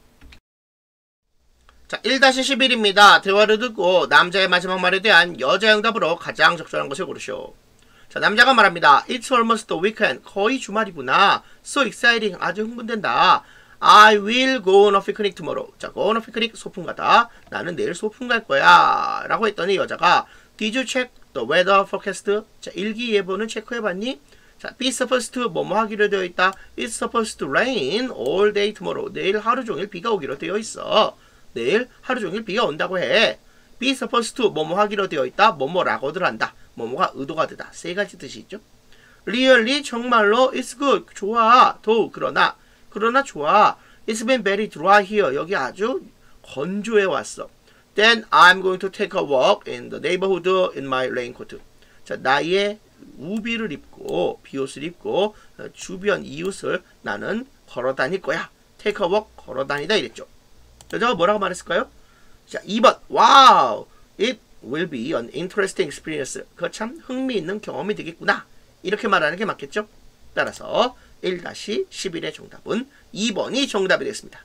S2: 자, 1-11입니다. 대화를 듣고 남자의 마지막 말에 대한 여자의 응답으로 가장 적절한 것을 고르시오. 자, 남자가 말합니다. It's almost the weekend. 거의 주말이구나. So exciting. 아주 흥분된다. I will go on a picnic tomorrow. 자, go on a picnic. 소풍 가다. 나는 내일 소풍 갈 거야. 라고 했더니 여자가 Did you check the weather forecast? 자, 일기예보는 체크해봤니? 자, be supposed to 뭐뭐 하기로 되어 있다. It's supposed to rain all day tomorrow. 내일 하루 종일 비가 오기로 되어 있어. 내일 하루 종일 비가 온다고 해. be supposed to 뭐뭐 하기로 되어 있다. 뭐뭐라고들 한다. 뭐뭐가 의도가 되다. 세 가지 뜻이 있죠. really 정말로 it's good. 좋아. 더욱 그러나 좋아. It's been very dry here. 여기 아주 건조해 왔어. Then I'm going to take a walk in the neighborhood in my raincoat. 자, 나의 우비를 입고 비옷을 입고 주변 이웃을 나는 걸어 다닐 거야. take a walk 걸어 다니다 이랬죠. 여자가 뭐라고 말했을까요? 자, 2번. 와우. It will be an interesting experience. 그거 참 흥미있는 경험이 되겠구나. 이렇게 말하는 게 맞겠죠? 따라서 1-11의 정답은 2번이 정답이 되겠습니다.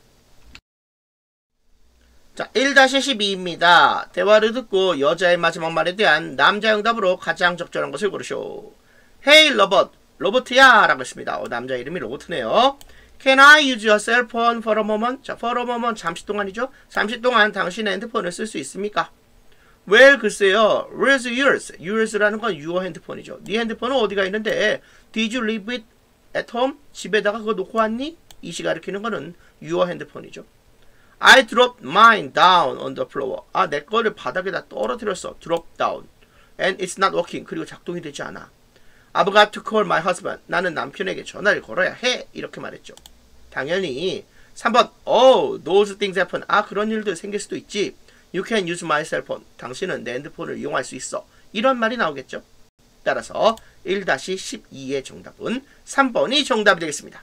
S2: 자, 1-12입니다. 대화를 듣고 여자의 마지막 말에 대한 남자의 응답으로 가장 적절한 것을 고르시오. Hey, 로봇. 로봇이야. 라고 했습니다. 남자 이름이 로봇이네요. Can I use your cell phone for a moment? 자, for a moment. 잠시 동안이죠? 잠시 동안 당신의 핸드폰을 쓸 수 있습니까? Well, 글쎄요. Where's yours? Yours라는 건 your 핸드폰이죠. 네 핸드폰은 어디가 있는데? Did you leave it at home? 집에다가 그거 놓고 왔니? 이시 가리키는 거는 your 핸드폰이죠. I dropped mine down on the floor. 내 거를 바닥에다 떨어뜨렸어. drop down. And it's not working. 그리고 작동이 되지 않아. I've got to call my husband. 나는 남편에게 전화를 걸어야 해. 이렇게 말했죠. 당연히 3번. those things happen. 그런 일도 생길 수도 있지. You can use my cell phone. 당신은 내 핸드폰을 이용할 수 있어. 이런 말이 나오겠죠. 따라서 1-12의 정답은 3번이 정답이 되겠습니다.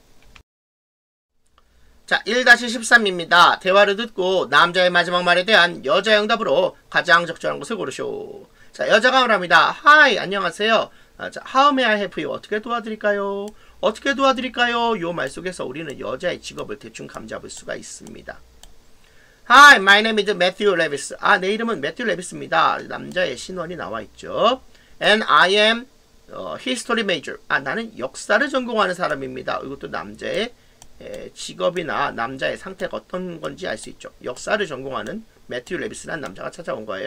S2: 자, 1-13입니다. 대화를 듣고 남자의 마지막 말에 대한 여자의 응답으로 가장 적절한 것을 고르시오. 자, 여자가 말합니다. Hi, 안녕하세요. 자, how may I help you? 어떻게 도와드릴까요? 어떻게 도와드릴까요? 요 말 속에서 우리는 여자의 직업을 대충 감잡을 수가 있습니다. Hi, my name is Matthew Levis. 내 이름은 매튜 레비스입니다. 남자의 신원이 나와 있죠. And I am history major. 나는 역사를 전공하는 사람입니다. 이것도 남자의 직업이나 남자의 상태가 어떤 건지 알 수 있죠. 역사를 전공하는 매튜 레비스라는 남자가 찾아온 거예요.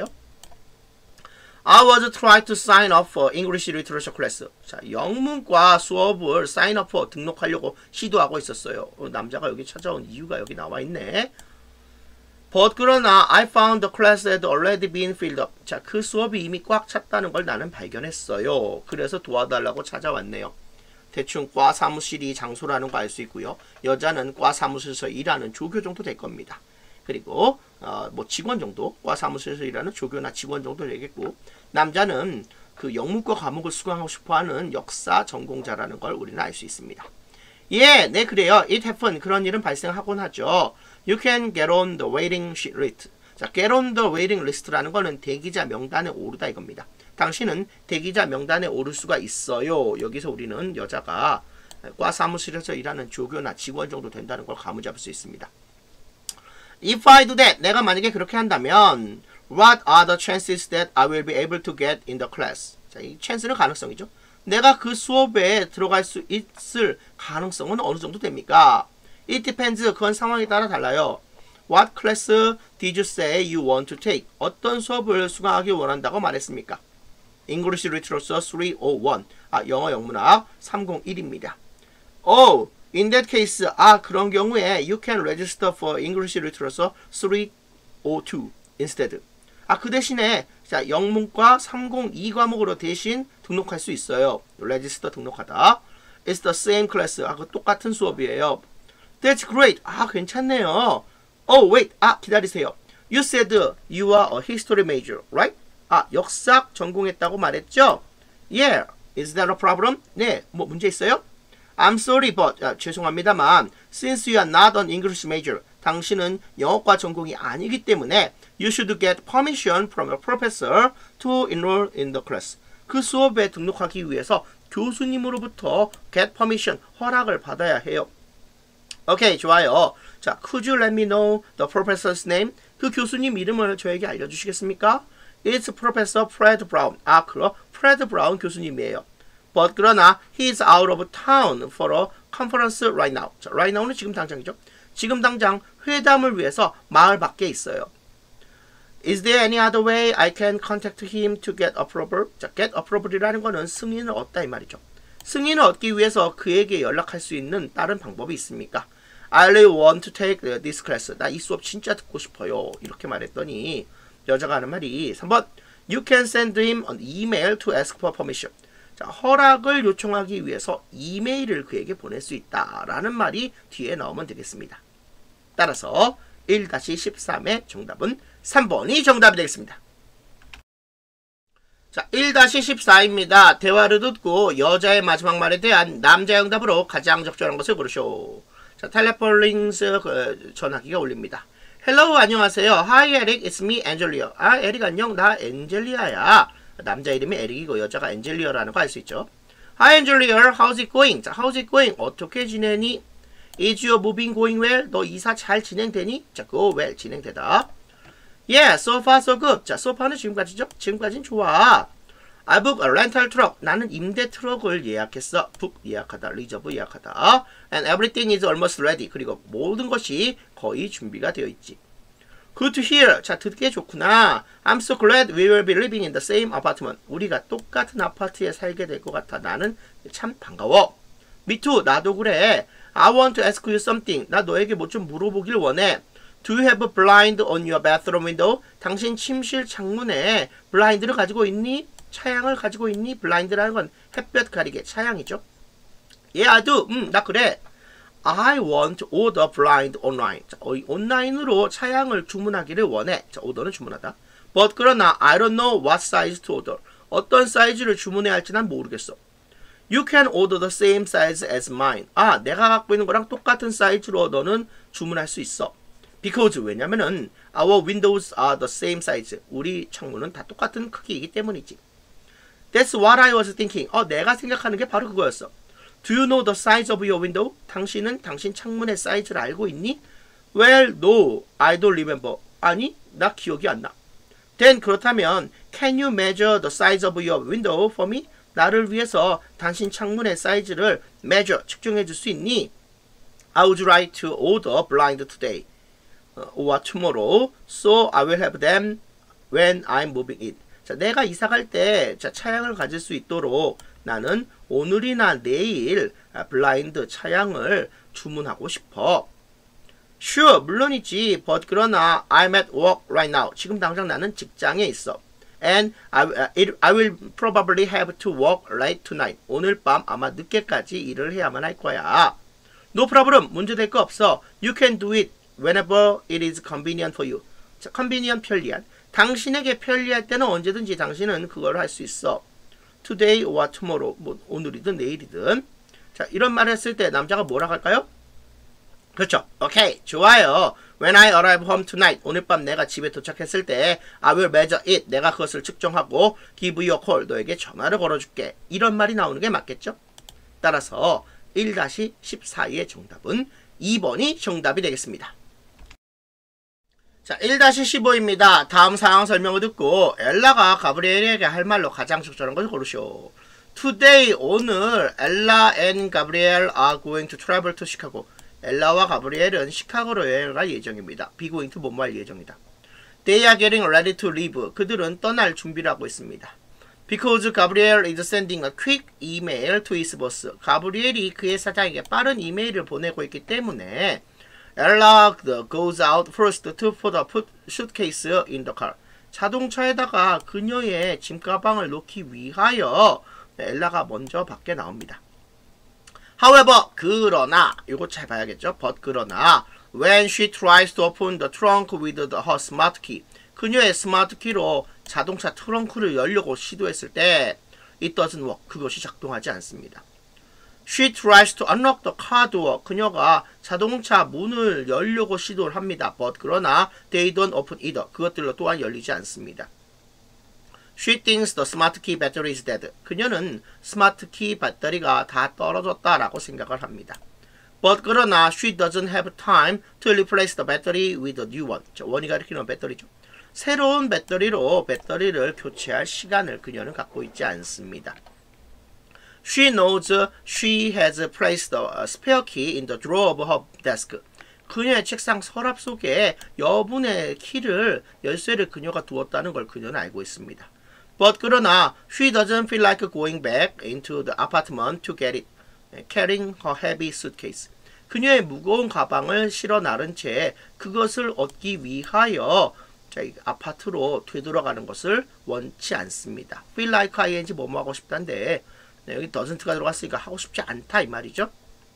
S2: I was trying to sign up for English literature class. 자, 영문과 수업을 sign up for 등록하려고 시도하고 있었어요. 남자가 여기 찾아온 이유가 여기 나와 있네. But 그러나 I found the class had already been filled up. 자, 그 수업이 이미 꽉 찼다는 걸 나는 발견했어요. 그래서 도와달라고 찾아왔네요. 대충 과 사무실이 장소라는 거 알 수 있고요. 여자는 과 사무실에서 일하는 조교 정도 될 겁니다. 그리고 뭐 직원 정도, 과 사무실에서 일하는 조교나 직원 정도 되겠고, 남자는 그 영문과 과목을 수강하고 싶어하는 역사 전공자라는 걸 우리는 알 수 있습니다. 예, 네 그래요. It happened. 그런 일은 발생하곤 하죠. You can get on the waiting list. 자, get on the waiting list라는 거는 대기자 명단에 오르다 이겁니다. 당신은 대기자 명단에 오를 수가 있어요. 여기서 우리는 여자가 과 사무실에서 일하는 조교나 직원 정도 된다는 걸 감을 수 있습니다. If I do that, 내가 만약에 그렇게 한다면 What are the chances that I will be able to get in the class? 자, 이 chance는 가능성이죠. 내가 그 수업에 들어갈 수 있을 가능성은 어느 정도 됩니까? It depends. 그건 상황에 따라 달라요. What class did you say you want to take? 어떤 수업을 수강하기 원한다고 말했습니까? English Literature 301. 영어 영문학 301입니다. Oh, in that case, 그런 경우에 you can register for English Literature 302 instead. 그 대신에 자, 영문과 302 과목으로 대신 등록할 수 있어요. register 등록하다. It's the same class. 그 똑같은 수업이에요. That's great. 괜찮네요. Oh, wait. 기다리세요. You said you are a history major, right? 역사 전공했다고 말했죠? Yeah. Is that a problem? 네. 뭐 문제 있어요? I'm sorry, but 죄송합니다만 since you are not an English major, 당신은 영어과 전공이 아니기 때문에 you should get permission from a professor to enroll in the class. 그 수업에 등록하기 위해서 교수님으로부터 get permission, 허락을 받아야 해요. 오케이, 좋아요. 자, could you let me know the professor's name? 그 교수님 이름을 저에게 알려주시겠습니까? It's Professor Fred Brown. 그럼 Fred Brown 교수님이에요. But 그러나 he's out of town for a conference right now. 자, right now는 지금 당장이죠. 지금 당장 회담을 위해서 마을 밖에 있어요. Is there any other way I can contact him to get approval? 자, get approval이라는 거는 승인을 얻다 이 말이죠. 승인을 얻기 위해서 그에게 연락할 수 있는 다른 방법이 있습니까? I really want to take this class. 나 이 수업 진짜 듣고 싶어요. 이렇게 말했더니 여자가 하는 말이 3번 You can send him an email to ask for permission. 자, 허락을 요청하기 위해서 이메일을 그에게 보낼 수 있다라는 말이 뒤에 나오면 되겠습니다. 따라서 1-13의 정답은 3번이 정답이 되겠습니다. 자, 1-14입니다. 대화를 듣고 여자의 마지막 말에 대한 남자의 응답으로 가장 적절한 것을 고르쇼. 자, 텔레폴링스 전화기가 울립니다. Hello, 안녕하세요. Hi, Eric. It's me, Angelia. 에릭 안녕. 나 엔젤리아야. 남자 이름이 에릭이고 여자가 엔젤리아라는 거 알 수 있죠. Hi, Angelia. How's it going? 자, how's it going? 어떻게 지내니? Is your moving going well? 너 이사 잘 진행되니? 자, go well. 진행되다. Yeah, so far so good. 자, so far는 지금까지죠? 지금까지는 좋아. I booked a rental truck. 나는 임대 트럭을 예약했어. book 예약하다, reserve 예약하다. And everything is almost ready. 그리고 모든 것이 거의 준비가 되어 있지. Good to hear. 자, 듣기에 좋구나. I'm so glad we will be living in the same apartment. 우리가 똑같은 아파트에 살게 될 것 같아. 나는 참 반가워. Me too. 나도 그래. I want to ask you something. 나 너에게 뭐 좀 물어보길 원해. Do you have a blind on your bathroom window? 당신 침실 창문에 블라인드를 가지고 있니? 차양을 가지고 있니? 블라인드라는 건 햇볕 가리개 차양이죠. Yeah, I do. 나 그래. I want to order blind online. 자, 온라인으로 차양을 주문하기를 원해. 자, 오더는 주문하다. But 그러나 I don't know what size to order. 어떤 사이즈를 주문해야 할지 난 모르겠어. You can order the same size as mine. 내가 갖고 있는 거랑 똑같은 사이즈로 너는 주문할 수 있어. Because 왜냐면은 our windows are the same size. 우리 창문은 다 똑같은 크기이기 때문이지. That's what I was thinking. 내가 생각하는 게 바로 그거였어. Do you know the size of your window? 당신은 당신 창문의 사이즈를 알고 있니? Well, no, I don't remember. 아니, 나 기억이 안 나. Then 그렇다면, can you measure the size of your window for me? 나를 위해서 당신 창문의 사이즈를 measure, 측정해 줄 수 있니? I would like to order blind today or tomorrow, so I will have them when I'm moving in. 자, 내가 이사 갈 때 차양을 가질 수 있도록 나는 오늘이나 내일 블라인드 차양을 주문하고 싶어. Sure, 물론이지. But 그러나 I'm at work right now. 지금 당장 나는 직장에 있어. And I will probably have to work late tonight. 오늘 밤 아마 늦게까지 일을 해야만 할 거야. No problem. 문제될 거 없어. You can do it whenever it is convenient for you. 자, convenient, 편리한. 당신에게 편리할 때는 언제든지 당신은 그걸 할 수 있어. Today or tomorrow. 뭐 오늘이든 내일이든. 자, 이런 말을 했을 때 남자가 뭐라고 할까요? 그렇죠. 오케이. 좋아요. When I arrive home tonight. 오늘 밤 내가 집에 도착했을 때 I will measure it. 내가 그것을 측정하고 give you a call. 너에게 전화를 걸어줄게. 이런 말이 나오는 게 맞겠죠? 따라서 1-14의 정답은 2번이 정답이 되겠습니다. 자, 1-15입니다. 다음 상황 설명을 듣고 엘라가 가브리엘에게 할 말로 가장 적절한 것을 고르시오. Today, 오늘 엘라 and 가브리엘 are going to travel to Chicago. 엘라와 가브리엘은 시카고로 여행을 갈 예정입니다. be going to 뭐뭐 할 예정이다. They are getting ready to leave. 그들은 떠날 준비를 하고 있습니다. Because Gabriel is sending a quick email to his boss. 가브리엘이 그의 사장에게 빠른 이메일을 보내고 있기 때문에 Ella goes out first to put a suitcase in the car. 자동차에다가 그녀의 짐가방을 놓기 위하여 엘라가 먼저 밖에 나옵니다. However, 그러나, 이거 잘 봐야겠죠? But 그러나, when she tries to open the trunk with her smart key, 그녀의 스마트 키로 자동차 트렁크를 열려고 시도했을 때, it doesn't work. 그것이 작동하지 않습니다. She tries to unlock the car door. 그녀가 자동차 문을 열려고 시도를 합니다. But 그러나, they don't open either. 그것들로 또한 열리지 않습니다. She thinks the smart key battery is dead. 그녀는 스마트 키 배터리가 다 떨어졌다라고 생각을 합니다. But 그러나 she doesn't have time to replace the battery with a new one. 원이 가리키는 배터리죠. 새로운 배터리로 배터리를 교체할 시간을 그녀는 갖고 있지 않습니다. She knows she has placed the spare key in the drawer of her desk. 그녀의 책상 서랍 속에 여분의 키를 열쇠를 그녀가 두었다는 걸 그녀는 알고 있습니다. But 그러나 she doesn't feel like going back into the apartment to get it, carrying her heavy suitcase. 그녀의 무거운 가방을 실어 나른 채 그것을 얻기 위하여 아파트로 되돌아가는 것을 원치 않습니다. feel like ing 뭐뭐 하고 싶다는데 여기 doesn't가 들어갔으니까 하고 싶지 않다 이 말이죠.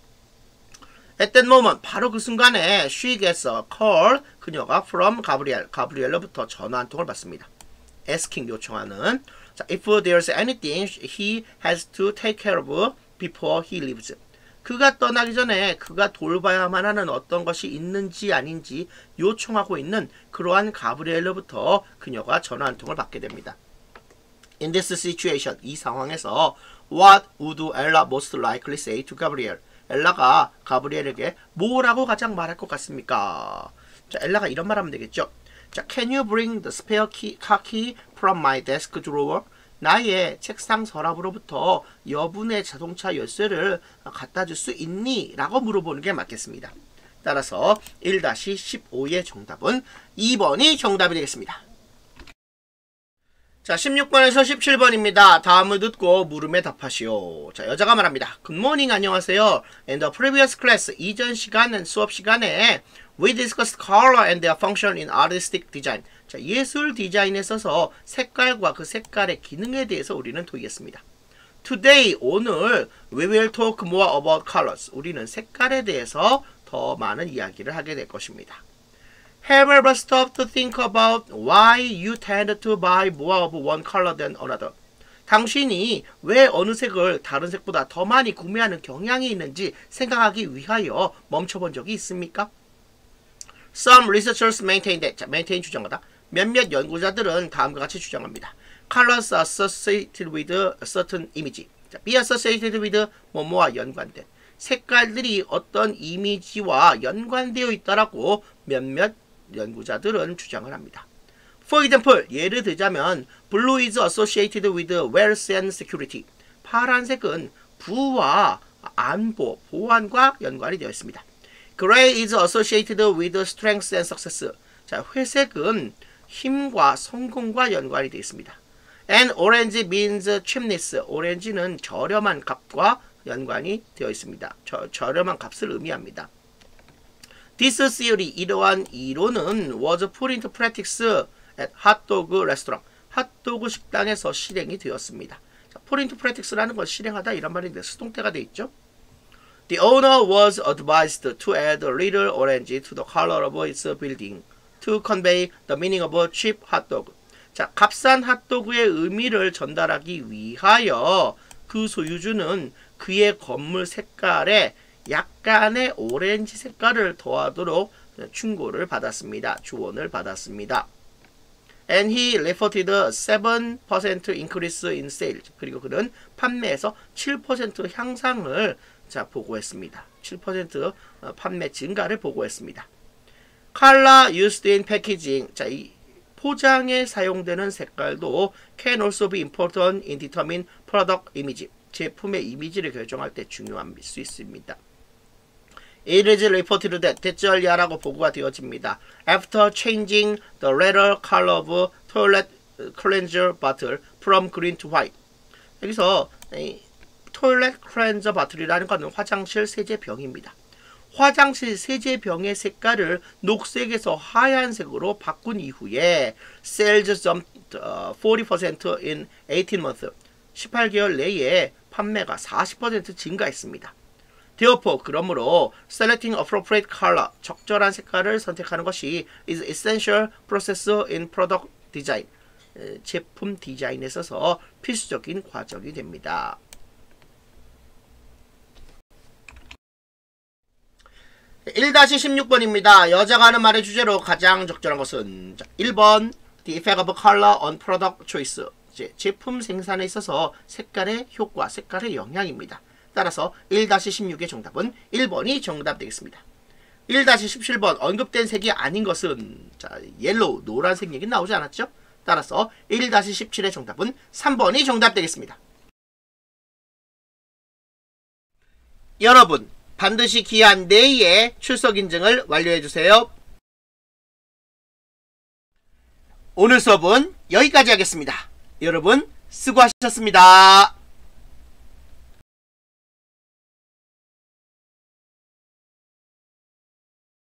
S2: At that moment, 바로 그 순간에 she gets a call. 그녀가 from 가브리엘로부터 전화 한 통을 받습니다. asking 요청하는. 자, if there's anything he has to take care of before he leaves. 그가 떠나기 전에 그가 돌봐야만 하는 어떤 것이 있는지 아닌지 요청하고 있는 그러한 가브리엘로부터 그녀가 전화 한 통을 받게 됩니다. In this situation, 이 상황에서 what would Ella most likely say to Gabriel? 엘라가 가브리엘에게 뭐라고 가장 말할 것 같습니까? 자, 엘라가 이런 말 하면 되겠죠. 자, can you bring the spare car key from my desk drawer? 나의 책상 서랍으로부터 여분의 자동차 열쇠를 갖다 줄 수 있니? 라고 물어보는 게 맞겠습니다. 따라서 1-15의 정답은 2번이 정답이 되겠습니다. 자, 16번에서 17번입니다. 다음을 듣고 물음에 답하시오. 자, 여자가 말합니다. 굿모닝, 안녕하세요. In the previous class, 이전 시간 수업 시간에 we discussed color and their function in artistic design. 자, 예술 디자인에 있어서 색깔과 그 색깔의 기능에 대해서 우리는 토의했습니다. Today, 오늘 we will talk more about colors. 우리는 색깔에 대해서 더 많은 이야기를 하게 될 것입니다. Have you ever stopped to think about why you tend to buy more of one color than another? 당신이 왜 어느 색을 다른 색보다 더 많이 구매하는 경향이 있는지 생각하기 위하여 멈춰본 적이 있습니까? Some researchers maintain that. 자, maintain 주장하다. 몇몇 연구자들은 다음과 같이 주장합니다. Colors are associated with a certain image. 자, be associated with 뭐뭐와 연관된. 색깔들이 어떤 이미지와 연관되어 있다라고 몇몇 연구자들은 주장을 합니다. For example, 예를 들자면 Blue is associated with wealth and security. 파란색은 부와 안보, 보안과 연관이 되어 있습니다. Gray is associated with strength and success. 자, 회색은 힘과 성공과 연관이 되어 있습니다. And orange means cheapness. 오렌지는 저렴한 값과 연관이 되어 있습니다. 저렴한 값을 의미합니다. This theory, 이러한 이론은 was put into practice at hot dog restaurant. 핫도그 식당에서 실행이 되었습니다. 자, put into practice라는 걸 실행하다 이런 말인데 수동태가 되어 있죠. The owner was advised to add a little orange to the color of its building to convey the meaning of a cheap hot dog. 자, 값싼 핫도그의 의미를 전달하기 위하여 그 소유주는 그의 건물 색깔에 약간의 오렌지 색깔을 더하도록 충고를 받았습니다. 조언을 받았습니다. And he reported a 7% increase in sales. 그리고 그는 판매에서 7% 향상을 보고했습니다. 7% 판매 증가를 보고했습니다. Color used in packaging. 자, 이 포장에 사용되는 색깔도 can also be important in determining product image. 제품의 이미지를 결정할 때 중요한 수 있습니다. It is reported that 대절야라고 보고가 되어집니다. After changing the latter color of toilet cleanser bottle from green to white. 여기서 toilet cleanser bottle이라는 것은 화장실 세제병입니다. 화장실 세제병의 색깔을 녹색에서 하얀색으로 바꾼 이후에 sales jumped 40% in 18 months. 18개월 내에 판매가 40% 증가했습니다. Therefore, 그러므로 selecting appropriate color, 적절한 색깔을 선택하는 것이 is essential process in product design. 제품 디자인에 있어서 필수적인 과정이 됩니다. 1-16번입니다. 여자가 하는 말의 주제로 가장 적절한 것은 1번 The effect of color on product choice. 제품 생산에 있어서 색깔의 효과, 색깔의 영향입니다. 따라서 1-16의 정답은 1번이 정답 되겠습니다. 1-17번 언급된 색이 아닌 것은 옐로우, 노란색 얘기 나오지 않았죠? 따라서 1-17의 정답은 3번이 정답 되겠습니다. 여러분, 반드시 기한 내에 출석 인증을 완료해주세요. 오늘 수업은 여기까지 하겠습니다. 여러분, 수고하셨습니다.